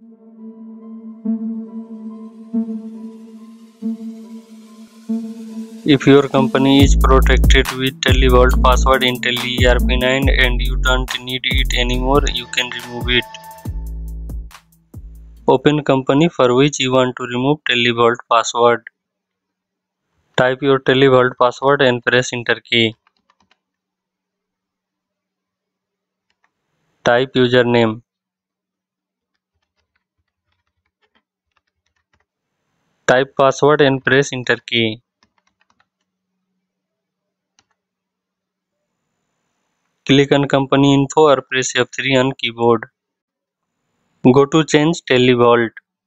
If your company is protected with TeleVault password in TeleERP9 and you don't need it anymore, you can remove it. Open company for which you want to remove TeleVault password. Type your TeleVault password and press enter key. Type username. Type password and press enter key. Click on company info or press F3 on keyboard. Go to change TeleVault.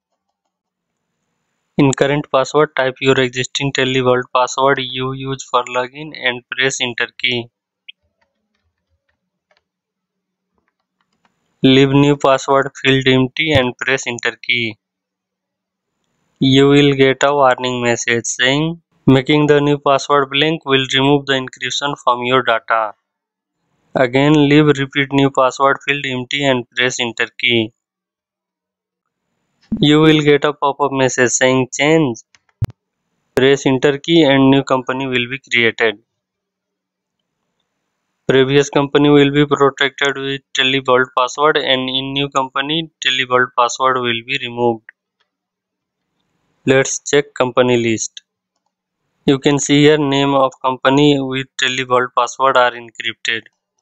In current password, type your existing TeleVault password you use for login and press enter key. Leave new password field empty and press enter key. You will get a warning message saying making the new password blank will remove the encryption from your data. Again, leave repeat new password field empty and press enter key. You will get a pop-up message saying change. Press enter key and new company will be created. Previous company will be protected with TeleVault password and in new company TeleVault password will be removed. Let's check company list. You can see here name of company with TeleVault password are encrypted.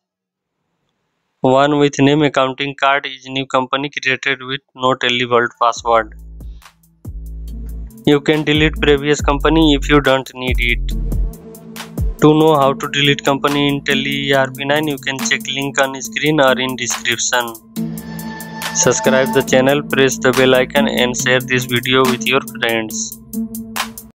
One with name accounting card is new company created with no TeleVault password. You can delete previous company if you don't need it. To know how to delete company in TeleERP9, you can check link on screen or in description. Subscribe the channel, press the bell icon and share this video with your friends.